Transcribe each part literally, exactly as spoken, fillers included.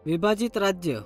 विभाजित राज्य।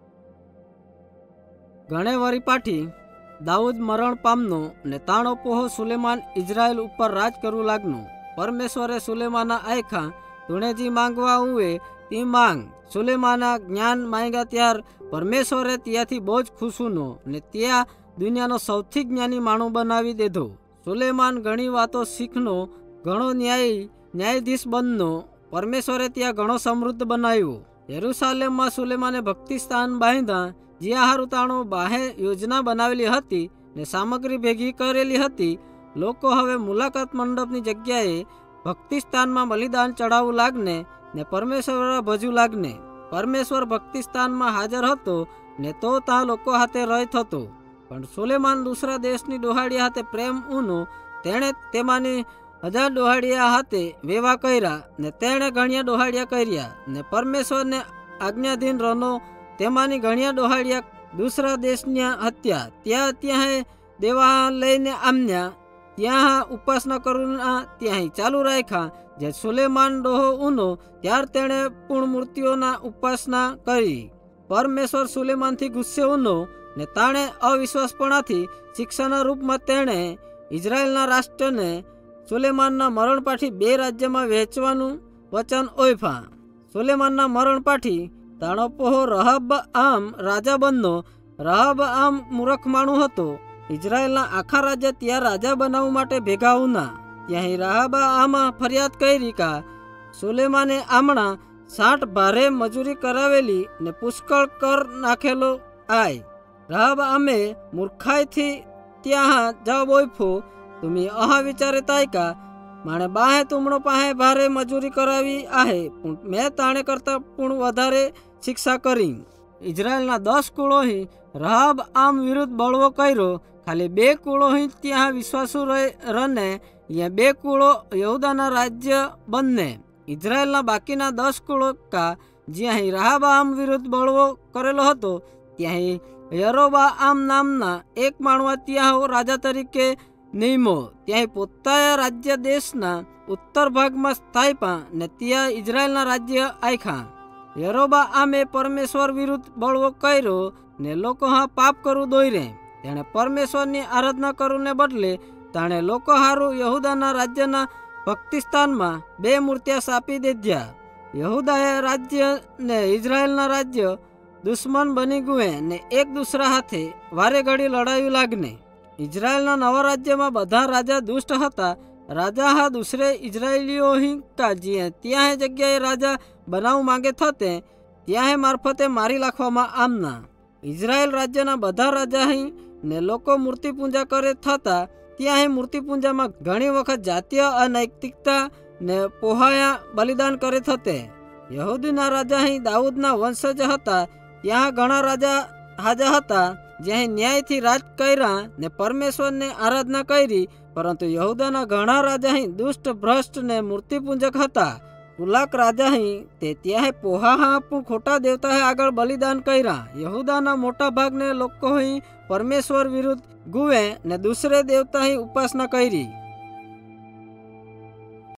घणे वरी पाठी दाऊद मरण पामनो ने ताणो पोहो सुलेमान इजराइल उपर राज करू लागनो। परमेश्वरे सुलेमाना आयखा तुणे मांगवा हुए ती मांग सुलेमाना ज्ञान मांग्या त्यार परमेश्वरे त्याथी बोज खुशुनो ने त्या दुनियानो सौथी ज्ञानी माणू बनावी दीधो। सुलेमान घणी वातो शीखनो, घणो न्यायी न्यायाधीश बननो। परमेश्वरे त्या घणो समृद्ध बनाव्यो। यरूशलेम में सुलेमाने भक्ति स्थान बांधा, ज्यां हारू ताणो बाहे योजना बनावेली हती ने सामग्री भेगी करेली हती। लोको हवे मुलाकात मंडपनी जग्याए भक्ति स्थान में बलिदान चढ़ावू लागने ने परमेश्वर भजू लागने। परमेश्वर भक्ति स्थान में हाजर हतो ने तो ता लोको हाथे रहित हतो। पण सुलेमान दूसरा देशनी डोहाड़िया हाथे प्रेम ऊनो तेणे तेमानी हजार डोहाड़िया हाथे वेवा कर्या ने तेणे घणिया डोहाड़िया कर्या ने परमेश्वर ने आज्ञाधीन रनो तेमानी घणिया डोहाड़िया दूसरा देशनिया हत्या। त्या त्याहे देवा लईने आम्या ત્યાં ઉપાસના કરું ત્યાં ચાલુ રાખ્યા। જે સુલેમાન ડોહો ઊનો ત્યાર તેણે પૂર્ણ મૂર્તિઓના ઉપાસના કરી। પરમેશ્વર સુલેમાનથી ગુસ્સે ઊનો ને તાણે અવિશ્વાસપણાથી શિક્ષાના રૂપમાં તેણે ઇઝરાયલના રાષ્ટ્રને સુલેમાનના મરણ પાછી બે રાજ્યમાં વહેંચવાનું વચન ઓયફા। સુલેમાનના મરણ પાછી તાણો પોહો રહબ આમ રાજા બનનો। રહબ આમ મૂર્ખ માણું હતો। इजरायलना आखा राज्य त्या राजा बनावू माटे भेगा होना। त्यां राहबा आमा फरियाद करी का सुलेमाने आमणा साठ भारे मजूरी करावेली ने पुष्कळ कर नाखेलो आय। राहबा आमे मूर्खाई थी त्या जवाब ओफो तुम्ही अहा विचारताय का माणे बाहे तुमणो पाहे भारे मजूरी करावी आहे पण मैं ताणे करता पण वधारे शिक्षा करी। इजरायलना दस कुळो ही राहब आम विरुद्ध बळવો कर्यो। खाली बे कुळो ही त्या विश्वासु रने या बे कुळो यहूदाना राज्य बनने। इजरायलना बाकीना दस कुळो का ज्यां राहबाम विरुद्ध बळવો करेलो हतो त्यां यरोबाआम नामना एक माणवा त्या राजा तरीके नियमो। त्या पोताया राज्य देशना उत्तर भागमां स्थायपा ने त्या इजरायलना राज्य आयखा। यरोबाआमे परमेश्वर विरुद्ध बळવો कर्यो ने लोको हा पाप करू दोयरे। तेणे परमेश्वरनी आराधना करूने बदले ताणे लोको हारू यहूदाना राज्यना भक्तिस्थानमा बे मूर्तिया सापी दीध्या। यहूदाए राज्य ने इजरायलना राज्य दुश्मन बनी गुए ने एक दूसरा हाथे वारे घड़ी लड़ाई लागने। इजरायलना नवा राज्यमां बधा राजा दुष्ट हता। राजा हा दूसरे इजरायलीओ ही का जिये त्यां जग्याए राजा बनावू मांगे थते त्यां मार्फते मारी नाखवामां आमना। इजरायल राज्यना बधा राजा ही ने लोको मूर्ति पूजा करे थता त्या मूर्ति पूजा में घणी वखत जातीय अनैतिकता ने पोहाया बलिदान करे थते। यहूदीना राजा ही दाऊदना वंशज हता। त्या घणा राजा हाजा हता ज्यां न्याय थी राज कर्या ने परमेश्वर ने आराधना करी। परंतु यहूदाना घणा राजा ही दुष्ट भ्रष्ट ने मूर्ति पूजक हता। कुलाक राजा ही ते त्या पोहा हा पण खोटा देवता है आगळ बलिदान कर्या। यहूदाना मोटा भाग ने लोको ही परमेश्वर विरुद्ध गुवे ने दूसरे देवता ही उपासना करी।